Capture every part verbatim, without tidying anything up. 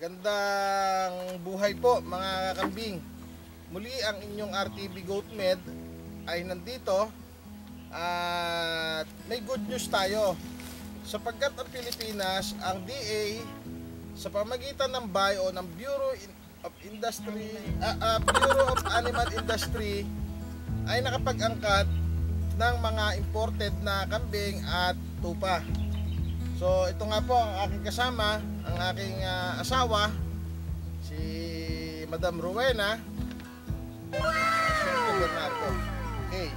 Magandang buhay po mga kakambing. Muli ang inyong RtbGoatMed ay nandito at may good news tayo. Sapagkat ang Pilipinas, ang D A sa pamagitan ng B I o ng Bureau of Industry, uh, uh, Bureau of Animal Industry ay nakapag-angkat ng mga imported na kambing at tupa. So ito nga po ang aking kasama, ang aking uh, asawa, si Madam Rowena. Wow! Okay.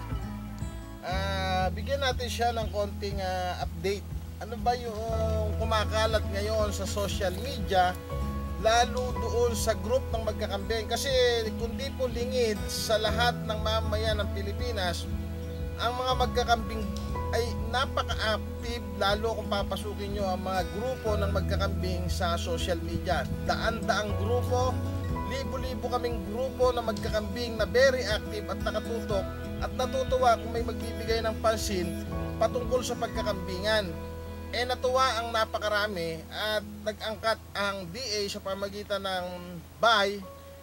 Uh, bigyan natin siya ng konting uh, update. Ano ba yung kumakalat ngayon sa social media, lalo doon sa group ng magkakambing? Kasi kundi po lingid sa lahat ng mamayan ng Pilipinas, ang mga magkakambing ay napaka-active, lalo kung papasukin nyo ang mga grupo ng magkakambing sa social media. Daan-daang grupo, libo-libo kaming grupo ng magkakambing na very active at nakatutok at natutuwa kung may magbibigay ng pansin patungkol sa pagkakambingan. Eh natuwa ang napakarami at nag-angkat ang D A sa pamagitan ng B I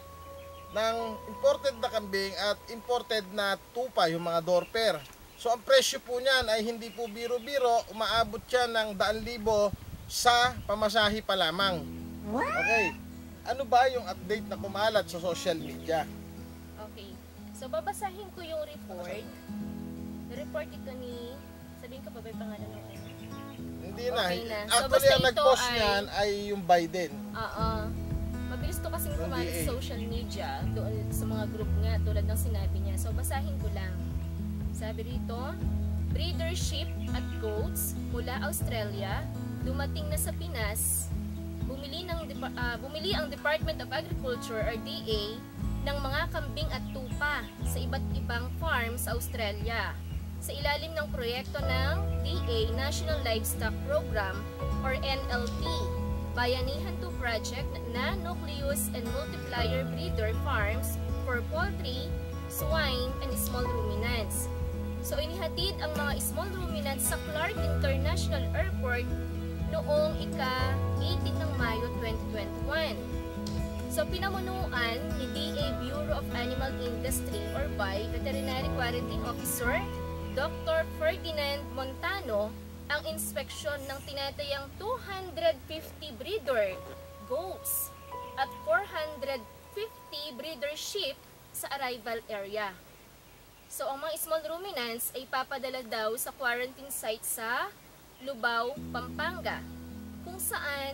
ng imported na kambing at imported na tupa, yung mga Dorper. So ang presyo po niyan ay hindi po biro-biro, umaabot siya ng daan libo sa pamasahe pa lamang. Okay, ano ba yung update na kumalat sa social media? Okay, so babasahin ko yung report. Report ito ni, sabihin ko pa ba yung pangalan ng Hindi na, okay na. actually so, ang nag-post ay, niyan ay yung Biden. Oo, mabilis to kasing kumalat sa social media, doon sa mga group nga, tulad ng sinabi niya. So basahin ko lang. Sabi rito, breedership at goats mula Australia dumating na sa Pinas. Bumili, ng, uh, bumili ang Department of Agriculture or D A ng mga kambing at tupa sa iba't ibang farms sa Australia sa ilalim ng proyekto ng D A National Livestock Program or N L P, Bayanihan two Project na Nucleus and Multiplier Breeder Farms for Poultry, Swine, and Small Ruminants. So inihatid ang mga small ruminants sa Clark International Airport noong ika-eighteen ng Mayo twenty twenty-one. So pinamunuan ni D A Bureau of Animal Industry or B I Veterinary Quarantine Officer Doctor Ferdinand Montano ang inspeksyon ng tinatayang two hundred fifty breeder goats at four hundred fifty breeder sheep sa arrival area. So, ang mga small ruminants ay papadala daw sa quarantine site sa Lubao, Pampanga, kung saan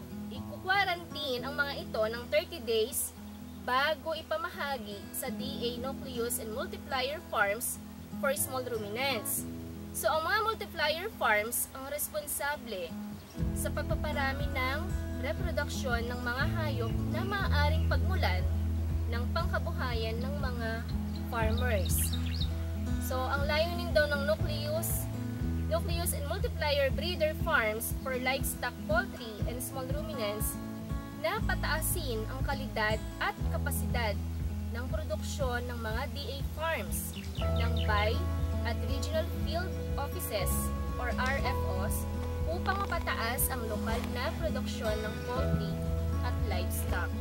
i-quarantine ang mga ito ng thirty days bago ipamahagi sa D A Nucleus and Multiplier Farms for small ruminants. So, ang mga multiplier farms ang responsable sa pagpaparami ng reproduksyon ng mga hayop na maaaring pagmulan ng pangkabuhayan ng mga farmers. So, ang layunin daw ng Nucleus, Nucleus and Multiplier Breeder Farms for Livestock, Poultry, and Small Ruminants na pataasin ang kalidad at kapasidad ng produksyon ng mga D A farms ng B I at Regional Field Offices or R F Os upang mapataas ang lokal na produksyon ng poultry at livestock.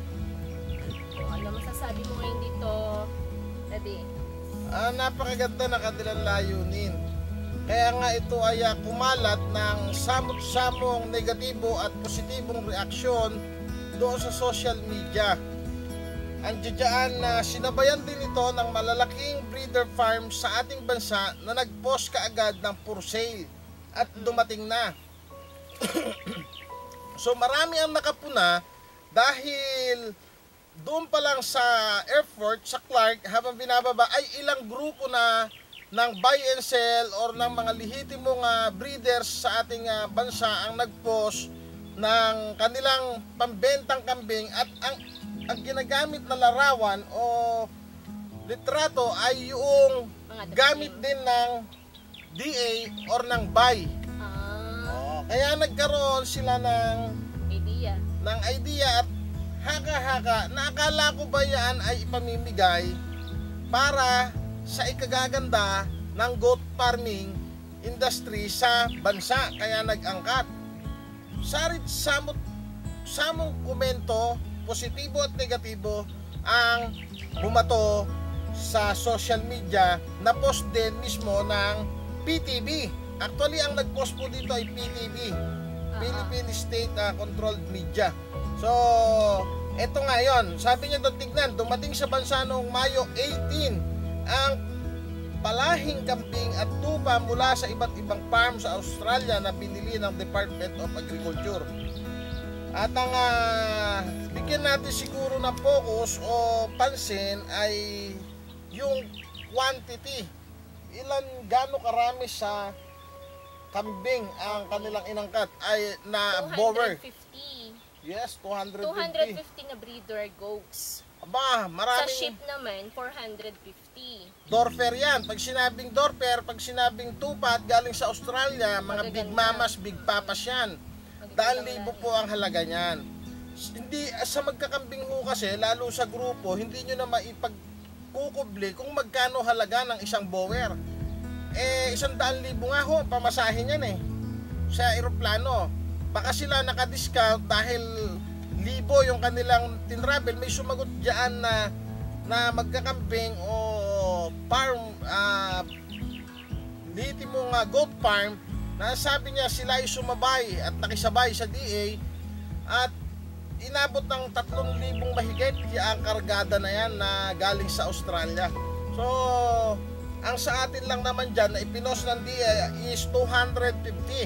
So, ano masasabi mo ngayon dito, Daddy? Ah, napakaganda na kanilang layunin. Kaya nga ito ay uh, kumalat ng samot-samong negatibo at positibong reaksyon doon sa social media. Andiyan na uh, sinabayan din ito ng malalaking breeder farm sa ating bansa na nag-post kaagad ng for sale at dumating na. So marami ang nakapuna dahil doon pa lang sa airport, sa Clark, habang binababa ay ilang grupo na ng buy and sell or ng mga lehitimong uh, breeders sa ating uh, bansa ang nag-post ng kanilang pambentang kambing at ang, ang ginagamit na larawan o litrato ay yung gamit din ng D A or ng B I. Ah. Oh, kaya nagkaroon sila ng idea, ng idea at haka-haka na akala ko ba yan ay ipamimigay para sa ikagaganda ng goat farming industry sa bansa, kaya nag-angkat. Sarit samot samong komento, positibo at negatibo, ang bumato sa social media na post din mismo ng P T B. Actually, ang nag-post po dito ay P T B, uh-huh. Philippine State uh, Controlled Media. So, eto nga yun. Sabi niya doon, tignan, dumating sa bansa noong Mayo eighteen ang palahing kambing at tupa mula sa iba't ibang farm sa Australia na binili ng Department of Agriculture. At ang uh, bigyan natin siguro ng focus o pansin ay yung quantity. Ilan, gaano karami sa kambing ang kanilang inangkat ay na Boer. two hundred fifty. Yes, two hundred fifty. two hundred fifty na breeder goats. Aba, maraming... Sa sheep naman, four hundred fifty. Dorper yan. Pag sinabing Dorper, pag sinabing tupa at galing sa Australia, mga Magaganda. big mamas, big papas yan. Dahil libo po ang halaga niyan. Hindi, sa magkakambing ho kasi, lalo sa grupo, hindi nyo na maipagkukubli kung magkano halaga ng isang Boer. Eh, isang daan libo nga ho, pamasahin yan eh. Sa aeroplano. Baka sila nakadiscount dahil libo yung kanilang tinravel. May sumagot dyan na, na magkakambing o farm, uh, liti mong uh, goat farm, na sabi niya sila ay sumabay at nakisabay sa D A at inabot ng tatlong libong mahigit ang kargada na yan na galing sa Australia. So, ang sa atin lang naman dyan na ipinos ng D A is two hundred fifty.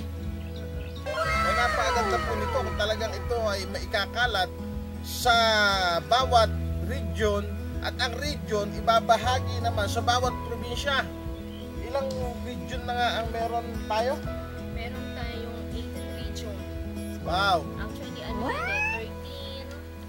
So, napakaganda po nito kung talagang ito ay maikakalat sa bawat region at ang region ibabahagi naman sa bawat probinsya. Ilang region na nga ang meron tayo? Meron tayong eighteen region. Wow! Actually, ano yun eh, thirteen.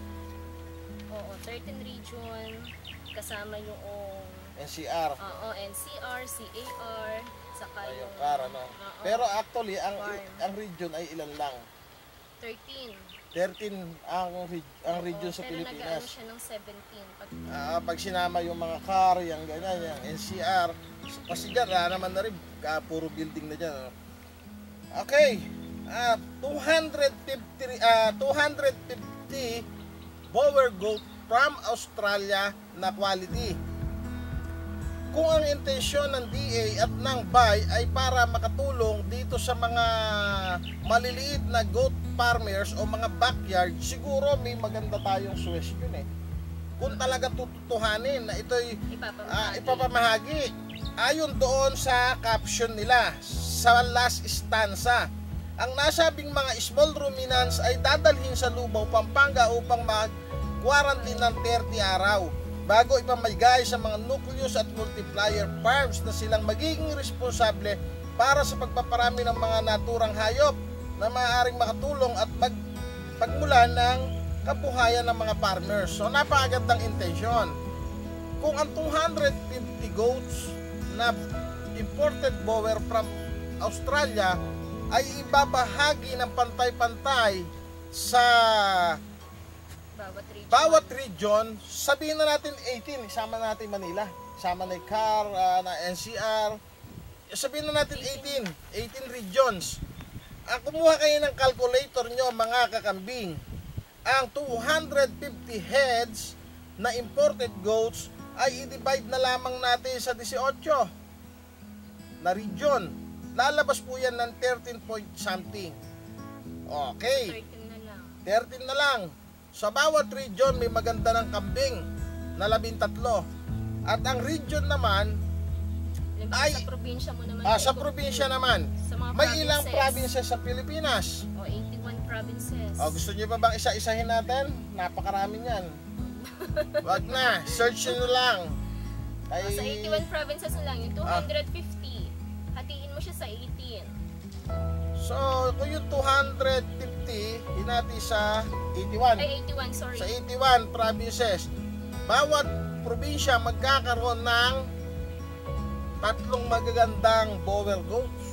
Oo, thirteen region. Kasama yung N C R. Oo, N C R, C A R, saka yung... Ano. Oo, Pero actually, ang farm. ang region ay ilan lang? thirteen. thirteen ang, ang region Oo, sa pero Pilipinas. nag-ano siya ng seventeen. Pag, Ah, pag sinama yung mga car, yung ganyan, yung N C R, kasi dyan, ah, naman na rin, ah, puro building na dyan. Okay, ah, two hundred fifty, ah, two hundred fifty Boer goat from Australia na quality. Kung ang intensyon ng D A at ng B I ay para makatulong dito sa mga maliliit na goat farmers o mga backyard, siguro may maganda tayong suggestion eh. Kung talagang tututuhanin na ito'y ipapamahagi. uh, ipapamahagi ayon doon sa caption nila sa last stanza. Ang nasabing mga small ruminants ay dadalhin sa Lubao, Pampanga upang mag-quarantine ng thirty araw bago ipamigay sa mga nucleus at multiplier farms na silang magiging responsable para sa pagpaparami ng mga naturang hayop na maaaring makatulong at pag pagmula ng kabuhayan ng mga farmers. So napakagandang intensyon. Kung ang two hundred fifty goats na imported Boer from Australia ay ibabahagi ng pantay-pantay sa bawat region. bawat region, sabihin na natin eighteen, isama natin Manila, isama na yung C A R, uh, na N C R, sabihin na natin eighteen, eighteen regions. Ang kumuha kayo ng calculator nyo mga kakambing, ang two hundred fifty heads na imported goats ay i-divide na lamang natin sa eighteen na region. Lalabas po yan ng thirteen point something. Okay, thirteen na lang. thirteen na lang. Sa bawat region may maganda ng kambing na labintatlo. At ang region naman ay sa probinsya mo naman. ah, sa probinsya naman. Sa mga May ilang provinces. provinces sa Pilipinas. O, eighty-one provinces. O, gusto niyo pa bang isa-isahin natin? Napakarami niyan. Wag na, search nyo lang. Ay, O, sa eighty-one provinces na lang, yung two hundred fifty. Hatiin mo siya sa eighteen. So, kung yung two hundred fifty, hinati sa eighty-one. Ay, eighty-one, sorry. Sa eighty-one provinces, bawat probinsya magkakaroon ng tatlong magagandang Boer goats.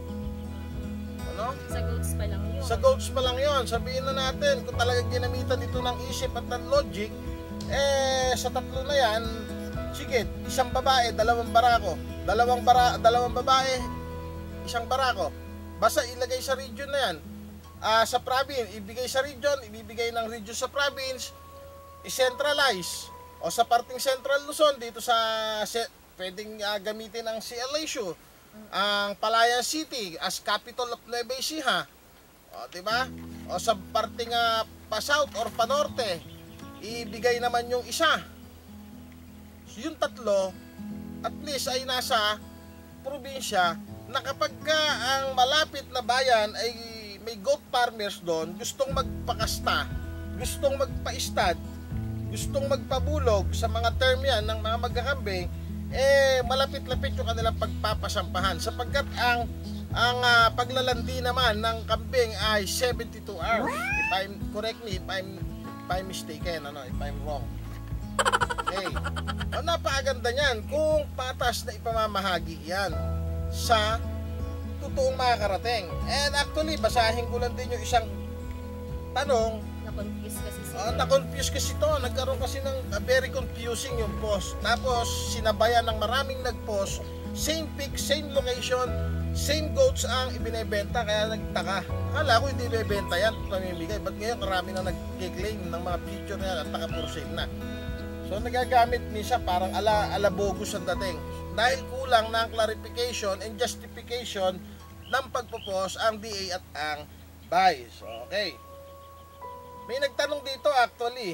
Ano? Sa goats pa lang yun. Sa goats pa lang yun. Sabihin na natin, kung talagang ginamitan dito ng isip at ng logic, eh, sa tatlo na yan, sige, isang babae, dalawang barako. Dalawang, bara, dalawang babae, isang barako. Basta ilagay sa region na yan. uh, sa province, ibigay sa region, ibibigay ng region sa province, i-centralize. O sa parting Central Luzon, dito sa pwedeng uh, gamitin ang C L A S U, ang Palayan City as capital of Nueva Ecija. O, diba? O sa parting uh, pa-south or pa-norte, ibigay naman yung isa. So, yung tatlo, at least ay nasa probinsya na kapag ka ang malapit na bayan ay may goat farmers doon, gustong magpakasta, gustong magpa-istad, gustong magpabulog sa mga term yan ng mga magkakambing, eh malapit-lapit yung kanilang pagpapasampahan sapagkat ang ang uh, paglalandi naman ng kambing ay seventy-two hours. If I'm, correct me if I'm, if I'm mistaken, ano, if I'm wrong. Okay. O, napakaganda niyan kung patas na ipamamahagi yan sa totoong makakarating. And actually, basahin ko lang din yung isang tanong. Na-confuse kasi siya. Uh, na-confuse kasi to. Nagkaroon kasi ng uh, very confusing yung post. Tapos, sinabayan ng maraming nag-post. Same pic, same location, same goats ang ibinebenta. Kaya nagtaka. Akala ko hindi ibebenta yan. Pamimigay. Ba't ngayon marami na nag-claim ng mga picture na at naka-for-sale na. So, nagagamit minsan parang ala, ala bogus ang dating. Dahil kulang ng clarification and justification ng pagpopost ang D A at ang B I G A Y. So, okay. May nagtanong dito actually.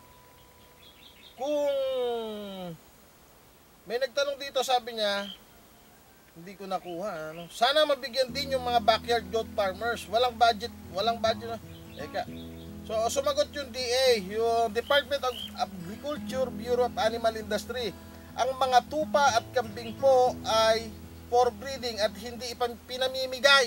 Kung may nagtanong dito, sabi niya, hindi ko nakuha. Ano? Sana mabigyan din yung mga backyard goat farmers. Walang budget. Walang budget. Eka. So, sumagot yung D A, yung Department of Agriculture, Bureau of Animal Industry. Ang mga tupa at kambing po ay for breeding at hindi pinamimigay.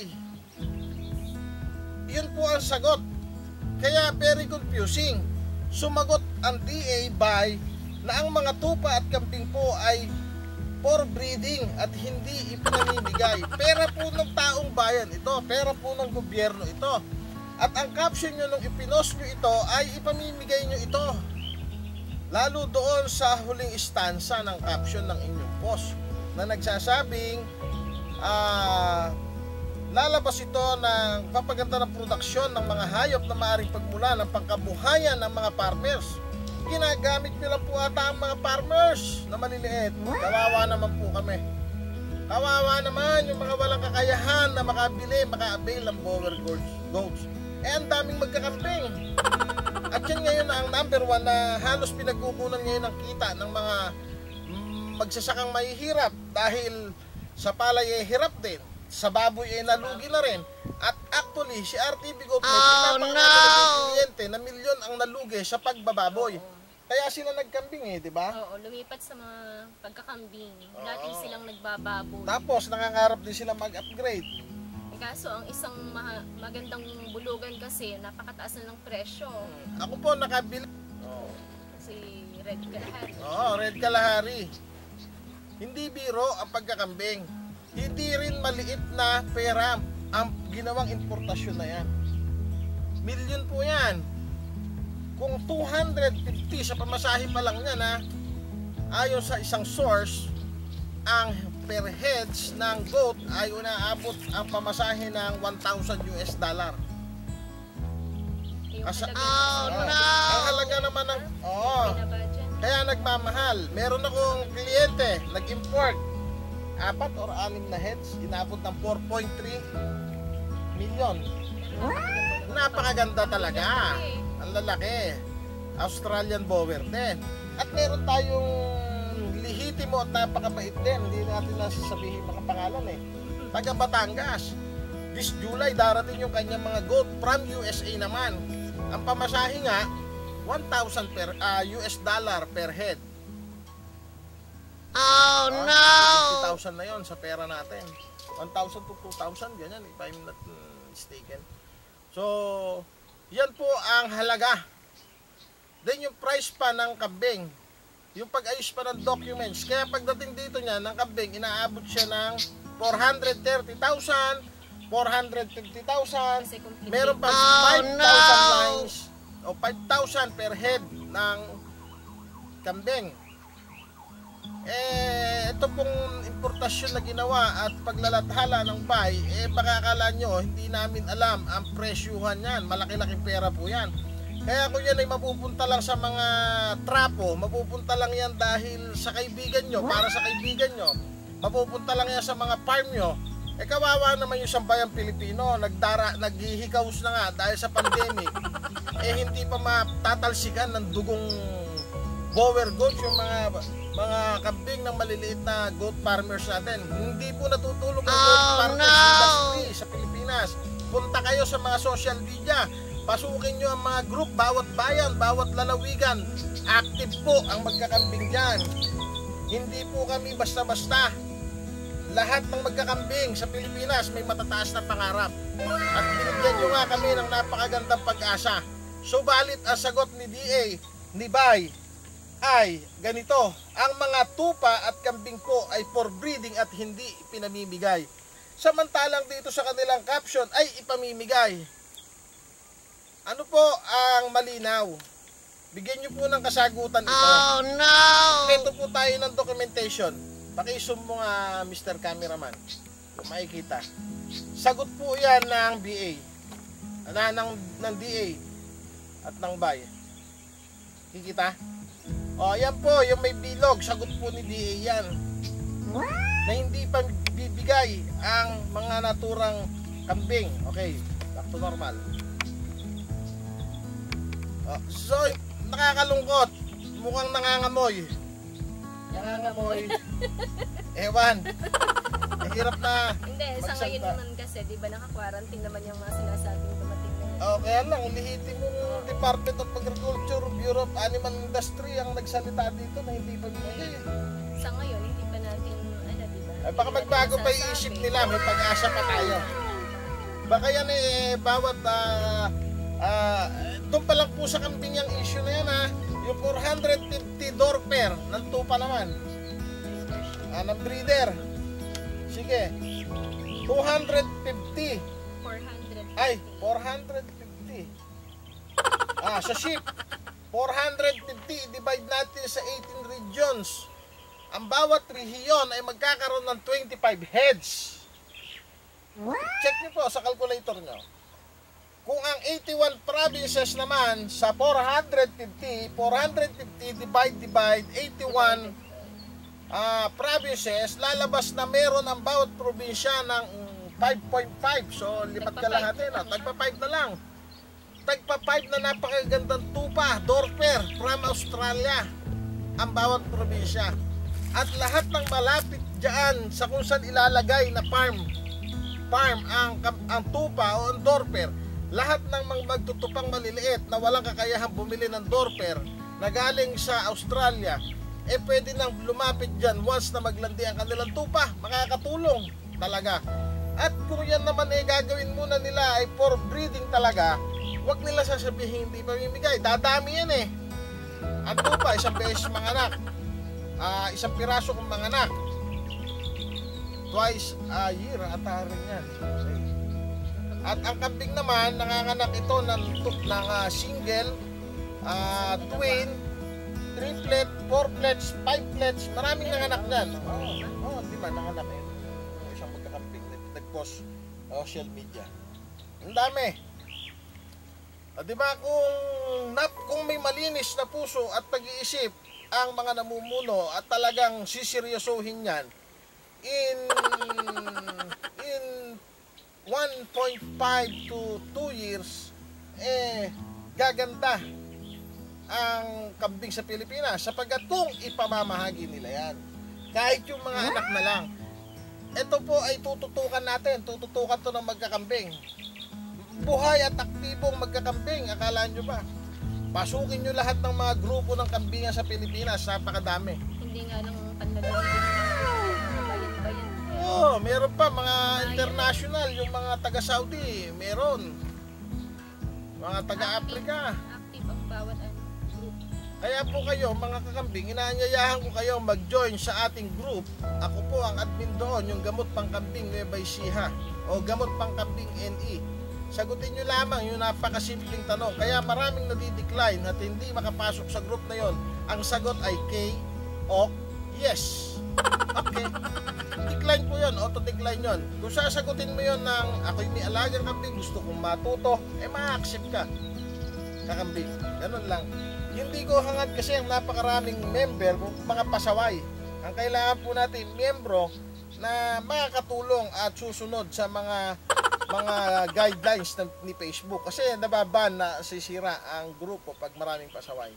Yun po ang sagot. Kaya very confusing. Sumagot ang D A B I na ang mga tupa at kambing po ay for breeding at hindi ipinamimigay. Pera po ng taong bayan ito. Pera po ng gobyerno ito. At ang caption nyo nung ipinost nyo ito ay ipamimigay nyo ito. Lalo doon sa huling istansa ng caption ng inyong post na nagsasabing uh, lalabas ito ng papaganda ng produksyon ng mga hayop na maaaring pagmula ng pangkabuhayan ng mga farmers. Ginagamit nyo lang po ata ang mga farmers na maliliit. Kawawa naman po kami. Kawawa naman yung mga walang kakayahan na makabili, maka-avail ng Boer goats. Eh, ang daming magkakambing. At yan ngayon ang number one na halos pinagkukunan ngayon ng kita ng mga magsasakang mahihirap dahil sa palay ay hirap din, sa baboy ay nalugi na rin. At actually, si RtbGoatMed, oh, no! kliyente na milyon ang nalugi sa pagbababoy. Oo. Kaya sila nagkambing eh, di ba? Oo, lumipat sa mga pagkakambing. Dati silang nagbababoy. Tapos nangangarap din sila mag-upgrade. Kaso ang isang ma magandang bulugan kasi napakataas na ng presyo. Hmm. Ako po nakabili. Oh. Si Red Kalahari. Oo, oh, Red Kalahari. Hindi biro ang pagkakambing. Hindi rin maliit na pera ang ginawang importasyon na yan. Milyon po yan. Kung two hundred fifty sa pamasahe pa lang yan, ha, ayon sa isang source, ang per heads ng goat ay unaabot ang pamasahe ng one thousand U S dollar. Asa, oh, no! Ang halaga naman ng oh, kaya nagmamahal. Meron akong kliyente nag-import apat or anim na heads, inabot ng four point three million. Napakaganda talaga. Ang lalaki. Australian Boer din. At meron tayong lihitimo at napakabait din. Hindi natin nasasabihin mga pangalan eh. Taga Batangas. This July darating yung kanyang mga goat from U S A naman. Ang pamasahe nga one thousand per uh, U S dollar per head. Oh, uh, no! fifty thousand na yon sa pera natin. one thousand to two thousand, ganyan if I'm not mistaken. So, yan po ang halaga. Then yung price pa ng kambing, yung pag-ayos pa ng documents. Kaya pagdating dito niya ng kambing, inaabot siya ng four hundred thirty thousand, four hundred fifty thousand. Meron pa five thousand oh, no. lines o five thousand per head ng kambing. eh ito pong importasyon na ginawa at paglalathala ng bay, eh baka akala nyo hindi namin alam ang presyuhan yan, malaki-laking pera po yan. Kaya kung yan ay mapupunta lang sa mga trapo, mapupunta lang yan dahil sa kaibigan nyo, para sa kaibigan nyo, mapupunta lang yan sa mga farm nyo, eh kawawa naman yung sambayang Pilipino, nagdara, naghihikaws na nga dahil sa pandemic, eh hindi pa matatalsikan ng dugong Boer goats yung mga mga kambing ng maliliit na goat farmers natin. Hindi po natutulog ang goat Oh, farmers no! industry sa Pilipinas. Punta kayo sa mga social media, pasukin nyo ang mga group, bawat bayan, bawat lalawigan. Active po ang magkakambing dyan. Hindi po kami basta-basta. Lahat ng magkakambing sa Pilipinas may matataas na pangarap. At binigyan nyo nga kami ng napakagandang pag-asa. Subalit ang sagot ni D A, ni Bay, ay ganito: ang mga tupa at kambing po ay for breeding at hindi pinamimigay. Samantalang dito sa kanilang caption ay ipamimigay. Ano po ang malinaw? Bigyan nyo po ng kasagutan ito. Oh no! Ito po tayo ng documentation. Pakisum mo nga, Mister Cameraman, kung makikita. Sagot po yan ng B A, na, ng, ng D A at ng Bay. Kikita? O, yan po, yung may bilog, sagot po ni D A yan. Na hindi pa bibigay ang mga naturang kambing. Okay, back to normal. O, so, nakakalungkot. Mukhang nangangamoy. Nangangamoy. Ewan. Eh, hirap na. Hindi, sa ngayon naman kasi, di ba naka-quarantine naman yung mga sinasabing dumating na. O, kaya lang, ulihitin mo Department of Agriculture, Bureau of Animal Industry ang nagsalita dito na hindi pa binigay. Sa ngayon, hindi pa natin, ano, di ba? Ay, baka magbago pa yung isip nila, may pag-asa pa tayo. Baka yan eh, bawat, uh, uh, doon pa lang po sa kambing yung issue na yan ha. Yung four hundred fifty Dorper, ng tupa naman. Ah, ng breeder. Sige. two hundred fifty. four hundred. Ay, four hundred fifty. Ah, sa sheep, four hundred fifty, divide natin sa eighteen regions. Ang bawat rehiyon ay magkakaroon ng twenty-five heads. Check nyo po sa calculator nyo. Kung ang eighty-one provinces naman sa four hundred fifty, four hundred fifty divide divide eighty-one uh, provinces, lalabas na meron ang bawat probinsya ng five point five. So, lipat ka lang natin. Tagpa five na lang. Tagpa five na napakagandang tupa, Dorper, from Australia, ang bawat probinsya. At lahat ng malapit dyan sa kung saan ilalagay na farm, farm ang, ang tupa o ang Dorper, lahat ng mga magtutupang maliliit na walang kakayahang bumili ng Dorper na galing sa Australia, eh pwede nang lumapit dyan once na maglandi ang kanilang tupa. Makakatulong talaga. At kung yan naman eh gagawin muna nila ay for breeding talaga, wag nila sasabihin hindi pamimigay. Dadami yan eh. Ang tupa, isang beses manganak, uh, isang piraso kung manganak, twice a year atarin yan. At ang kambing naman, nanganganak ito ng, ng uh, single, uh, twin, triplet, fourplets, fiveplets, maraming nanganak dyan. Oo, oh, di ba nanganak eh. Isang magkakambing, nag-post social media. Ang dami. Ah, di ba kung, nap, kung may malinis na puso at pag-iisip ang mga namumuno at talagang siseryosohin yan, in, in, one point five to two years, eh, gaganda ang kambing sa Pilipinas sapagkat kung ipamamahagi nila yan. Kahit yung mga anak na lang. Ito po ay tututukan natin, tututukan to ng magkakambing. Buhay at aktibong magkakambing, akala nyo ba? Pasukin nyo lahat ng mga grupo ng kambingan sa Pilipinas, napakadami. Hindi nga lang panlalaman. Oh, meron pa mga international, yung mga taga-Saudi, meron. Mga taga-Africa. Active ang bawat ano, group. Kaya po kayo, mga kakambing, inaanyayahan ko kayo mag-join sa ating group. Ako po ang admin doon, yung Gamot Pangkambing Nueva Ecija o Gamot Pangkambing N E. Sagutin nyo lamang yung napakasimpleng tanong. Kaya maraming nadidecline at hindi makapasok sa group na yon. Ang sagot ay K, O, Yes. Okay. Decline po yun, auto-decline yun. Kung sasagutin mo yun ng ako'y may alagang kambing, gusto kong matuto, eh ma-accept ka. Kakambing. Ganun lang. Hindi ko hangad kasi ang napakaraming member, mga pasaway. Ang kailangan po natin, miyembro na makakatulong at susunod sa mga mga guidelines ng, ni Facebook. Kasi nababan na sisira ang grupo pag maraming pasaway.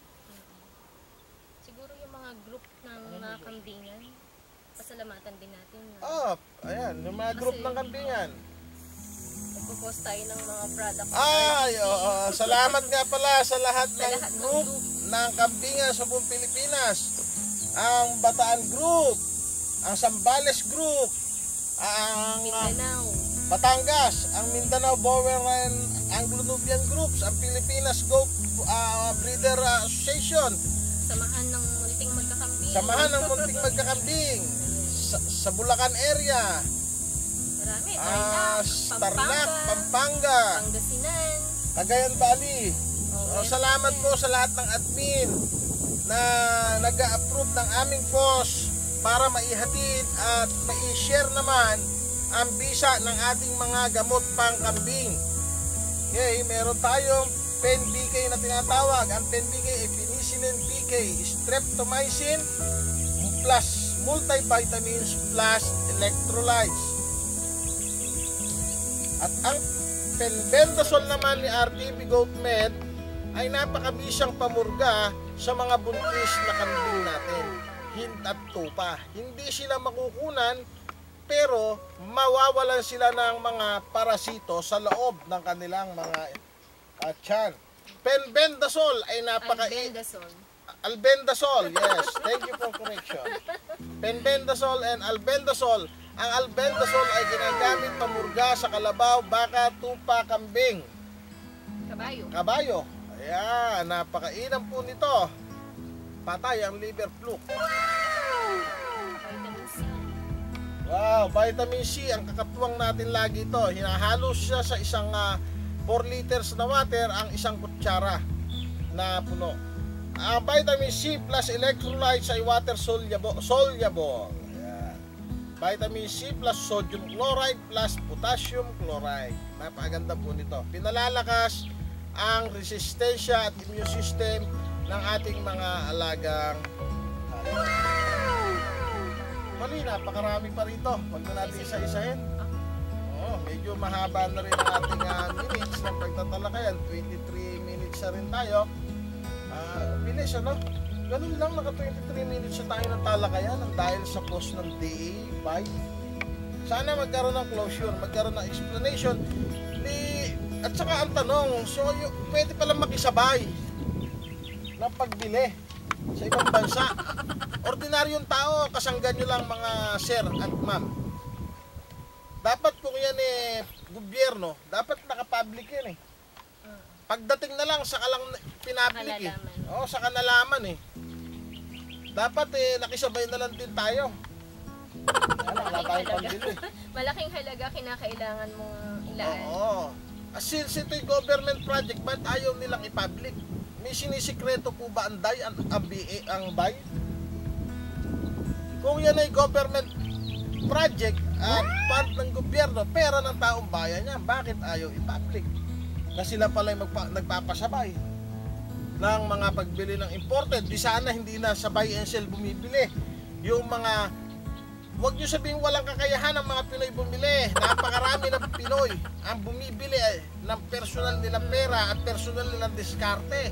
Siguro yung mga group ng mga kambingan, pasalamatan din natin. Oh, ayan, yung mga group kasi, ng kambingan. Nagpo-post tayo ng mga products. Ay, oo. Salamat nga pala sa lahat Sa ng lahat ng group group. ng kambingan sa buong Pilipinas. Ang Bataan Group, ang Sambales Group, ang Mindanao, Batangas, ang Mindanao Boer and Anglo-Nubian Groups, ang Pilipinas Goat uh, Breeder Association, samahan ng munting magkakambing. samahan ng munting magkakambing sa, sa Bulacan area, marami, ah, Tarlac, Tarlac, Pampanga, Pampanga, Pangasinan, Cagayan Valley. oh, So, salamat po sa lahat ng admin na nag-a-approve ng aming post para maihatid at mai-share naman ang bisa ng ating mga gamot pang kambing. Okay, meron tayong P E N B K na tinatawag. Ang P E N B K ay Penicillin B K, Streptomycin plus multivitamins plus electrolytes. At ang Penbendazole naman ni RtbGoatMed ay napakabisang pamurga sa mga buntis na kambing natin. Hint at tupa. Hindi sila makukunan pero mawawalan sila ng mga parasito sa loob ng kanilang mga uh, tiyan. Penbendazole ay napaka Albendazole. Albendazole, yes. Thank you for correction. Penbendazole and albendazole. Ang albendazole ay ginagamit pamurga sa kalabaw, baka, tupa, kambing, Kabayo. kabayo. Ayan, napakainam po nito. Patay ang liver fluke. Vitamin C. Wow, vitamin C, ang kakatuwang natin lagi ito. Hinahalo siya sa isang uh, four liters na water, ang isang kutsara na puno. Ang vitamin C plus electrolytes ay water soluble. soluble. Ayan. Vitamin C plus sodium chloride plus potassium chloride. Napakaganda po nito. Pinalalakas ang resistensya at immune system ng ating mga alagang hayop. Mali, napakarami pa rito. Huwag na natin isa-isahin. Oh, medyo mahaba na rin ang ating uh, minutes ng pagtatalakayan. twenty-three minutes na rin tayo. Uh, bilis, ano? Ganun lang, naka twenty-three minutes na tayo ng talakayan dahil sa post ng Da-Bai. Sana magkaroon ng closure, magkaroon ng explanation. Ni, at saka ang tanong, so yung, pwede palang makisabay ng pagbili sa ibang bansa. Ordinaryong tao, kasanggan nyo lang mga sir at ma'am. Dapat kung yan eh, gobyerno, dapat nakapublic yan eh. Pagdating na lang, saka lang pinabilik eh. Oo, saka nalaman eh. Dapat eh, nakisabay na lang din tayo. Wala tayong pambili. Malaking halaga kinakailangan mong ilaan. Oo. Since ito'y government project, ba't ayaw nilang i-public? May sinisikreto po ba ang D A I, ang, ang, ang B I? Kung yan ay government project at part ng gobyerno, pera ng taong bayan yan, bakit ayaw i-public? Na sila pala magpa, nagpapasabay ng mga pagbili ng imported. Di sana hindi na sa buy and sell bumibili. Yung mga, huwag nyo sabihin walang kakayahan ng mga Pinoy bumili. Napakarami ng Pinoy ang bumibili eh, ng personal nilang pera at personal nilang diskarte.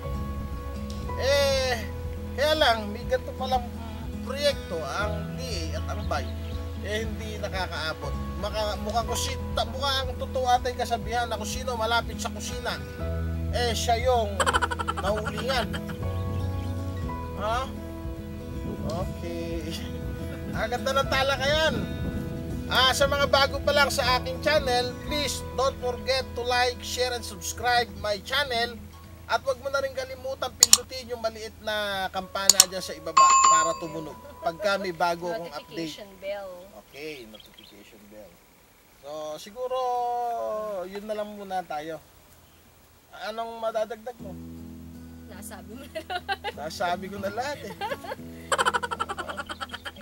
Eh, kaya lang, may ganito palang proyekto ang D A at ang B I, eh hindi nakakaabot. Maka, mukhang kusita, mukhang totoo atay kasabihan na kung sino malapit sa kusina, eh siya yung nahulingan. Ha? Okay. Agad na ng talakayan. Ah, sa mga bago pa lang sa aking channel, please don't forget to like, share, and subscribe my channel. At wag mo na rin kalimutan pindutin yung maliit na kampana dyan sa ibaba para tumunog pagka may bago akong update. Notification bell. Okay, notification bell. So, siguro yun na lang muna tayo. Anong madadagdag mo? Nasabi mo na. Nasabi ko na lahat eh.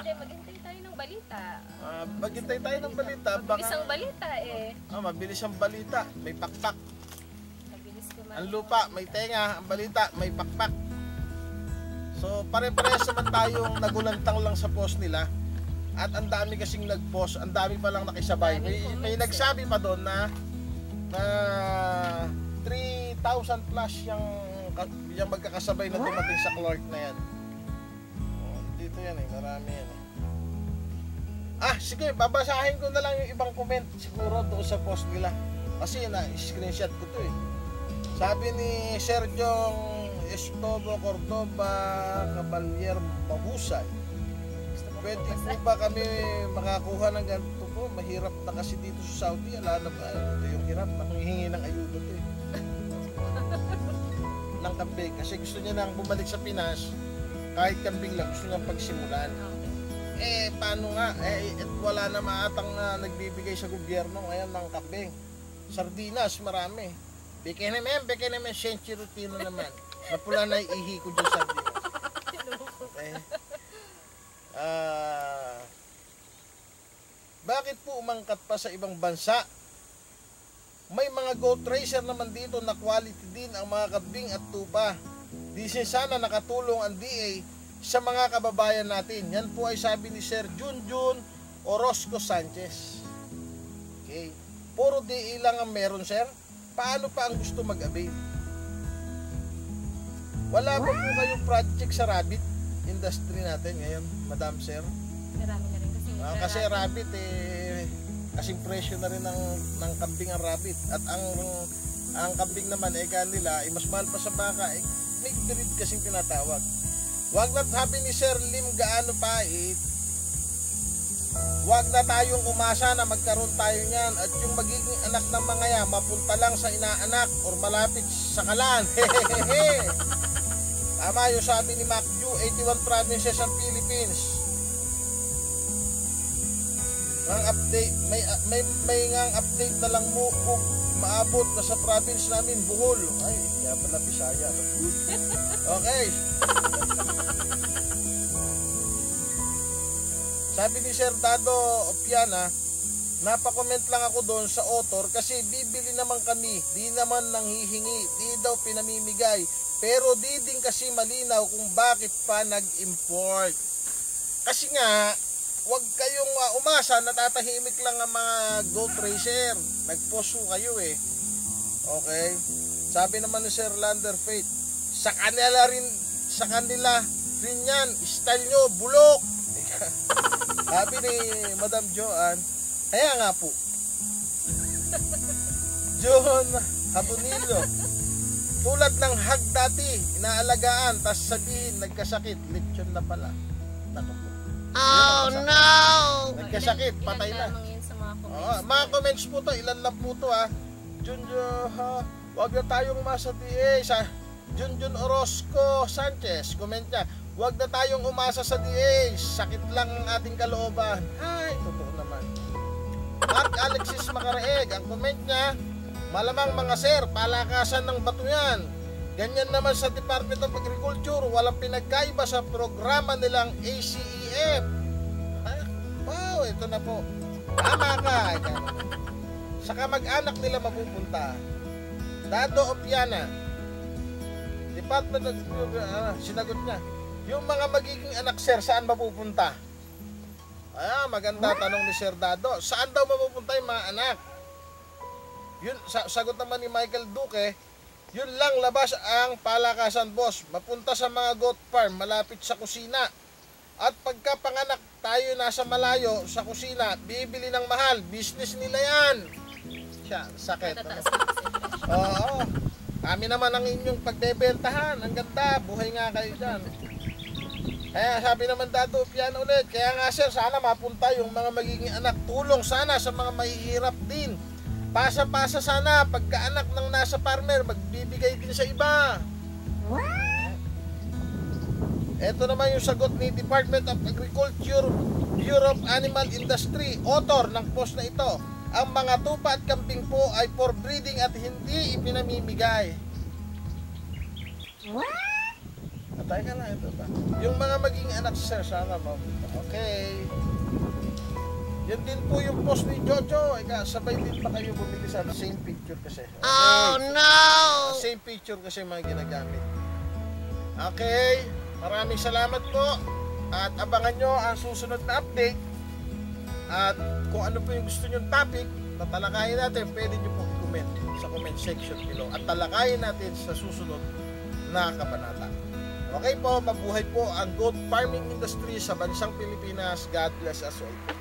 Hindi, maghintay tayo ng balita. Ah, maghintay tayo ng balita. Mabilis ang balita eh. Ah, mabilis ang balita. May pakpak. Mabilis kumain. Ang lupa, may tenga. Ang balita, may pakpak. So, pare-parehas naman tayong nagulantang lang sa post nila. At ang dami kasing nag-post. Ang dami pa lang nakisabay. May, may nagsabi pa doon na na three thousand plus yung, yung magkakasabay na dumating sa Clark na yan. Oh, dito yan eh. Marami yan eh. Ah, sige, babasahin ko na lang yung ibang comment siguro doon sa post nila. Kasi na-screenshot ko to eh. Sabi ni Sergio Estobo Cordoba Caballero Mahusay, pwede po ba kami makakuha ng ganito po? Mahirap na kasi dito sa Saudi. Alam na ba? Ito yung hirap. Nanghihingi ng ayuda to eh. Ng kambing. Kasi gusto niya nang bumalik sa Pinas. Kahit kambing lang, gusto niya pagsimulan. Eh, paano nga? Eh, et wala na maatang na nagbibigay sa gobyerno ngayon ng kambing. Sardinas, marami. Beke naman, beke naman, century rutino naman. Napula na ihi ko dyan sardinas. Okay. Ah, bakit po umangkat pa sa ibang bansa? May mga goat racer naman dito na quality din ang mga kambing at tupa. Di sana nakatulong ang D A sa mga kababayan natin. Yan po ay sabi ni Sir Junjun Orozco Sanchez. Okay. Puro D A lang ang meron, sir. Paano pa ang gusto mag-avail? Wala ba po kayong project sa rabbit industry natin ngayon, Madam Sir? Marami na rin kasi. Ah, kasi rabbit eh, kasing presyo na rin ng, ng kambing ang rabbit. At ang ang kambing naman eh kanila, eh, mas mahal pa sa baka. Eh, may breed kasing tinatawag. Wag na, sabi ni Sir Lim gaano pa eh, wag na tayong umasa na magkaroon tayo niyan at yung magiging anak ng mga yan mapunta lang sa inaanak or malapit sa kalan. Hehehe. Tama yung sabi ni Macju, eighty-one provinces ang Philippines. Ang update, may may may ngang update na lang mo kung maabot na sa province namin Bohol. Ay, kaya pala Bisaya. Okay. Sabi ni Sir Dado Opiana, napakomment lang ako doon sa author kasi bibili naman kami, di naman nanghihingi, di daw pinamimigay. Pero di din kasi malinaw kung bakit pa nag-import. Kasi nga, wag kayong uh, umasa, natatahimik lang ang mga goat racer. Nagposo kayo eh. Okay? Sabi naman ni Sir Lander Faith, sa kanila rin, sa kanila rin yan, style nyo, bulok. Sabi ni Madam Joanne, kaya nga po. John Habunilo, tulad ng hag dati, inaalagaan, tas sabihin, nagkasakit, lechon na pala. Naku po. Oh no! Nagkasakit, patay na. Oo, mga comments po to, ilan lang po to ha. Junjun, ha, wag na tayong umasa D A. Sa Junjun Orozco Sanchez, comment niya, wag na tayong umasa sa D A. Sakit lang ang ating kalooban. Ay, totoo naman. Mark Alexis Macaraeg, ang comment niya, malamang mga sir, palakasan ng bato yan. Ganyan naman sa Department of Agriculture, walang pinagkaiba sa programa nilang A C E F. Ay, wow, ito na po. Tama ka. Sa kamag-anak nila mapupunta. Dado Opiana, Department of Agriculture, ah, sinagot niya. Yung mga magiging anak sir, saan mapupunta? Ah, maganda tanong ni Sir Dado. Saan daw mapupunta yung mga anak? Yun, sa, sagot naman ni Michael Duque, yun lang labas ang palakasan boss. Mapunta sa mga goat farm malapit sa kusina. At pagka panganak tayo nasa malayo sa kusina, bibili ng mahal. Business nila yan. Siya, sakit. Ano? Oo. Kami naman ang inyong pagbebentahan. Ang ganda. Buhay nga kayo dyan. Kaya sabi naman Dado Piano ulit. Kaya nga sir, sana mapunta yung mga magiging anak. Tulong sana sa mga mahihirap din. Pasa-pasa sana, pagkaanak ng nasa farmer, magbibigay din sa iba. Ito naman yung sagot ni Department of Agriculture, Bureau of Animal Industry, author ng post na ito. Ang mga tupa at kambing po ay for breeding at hindi ipinamimigay. Teka lang, ito ba? Yung mga maging anak sir, sana ba? Okay. Yan din po yung post ni Jojo. Ika, sabay din pa kayo bumili sa same picture kasi. Okay. Oh no! Same picture kasi mga ginagamit. Okay. Maraming salamat po. At abangan nyo ang susunod na update. At kung ano po yung gusto nyo topic na talakayin natin, pwede nyo po i-comment sa comment section below. At talakayin natin sa susunod na kabanata. Okay po, mabuhay po ang goat farming industry sa bansang Pilipinas. God bless us all.